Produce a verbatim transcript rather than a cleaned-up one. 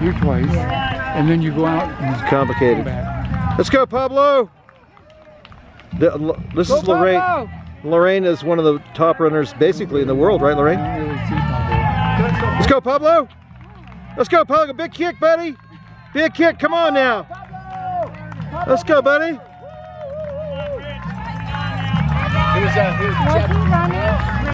Here twice. Yeah. And then you go out and it's complicated. Let's go, Pablo! The, this go, is Lorraine. Pablo! Lorraine is one of the top runners basically in the world, right, Lorraine? I don't really see Pablo. Let's go, Pablo! Let's go, Pablo! Big kick, buddy! Big kick, come on now! Let's go, buddy! Who's, uh, who's